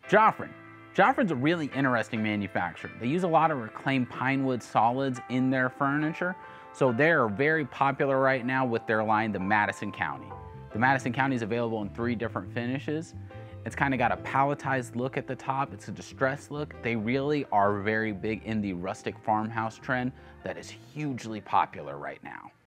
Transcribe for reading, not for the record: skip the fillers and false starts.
Jofran. Jofran's a really interesting manufacturer. They use a lot of reclaimed pine wood solids in their furniture, so they're very popular right now with their line, the Madison County. The Madison County is available in 3 different finishes. It's kind of got a palletized look at the top. It's a distressed look. They really are very big in the rustic farmhouse trend that is hugely popular right now.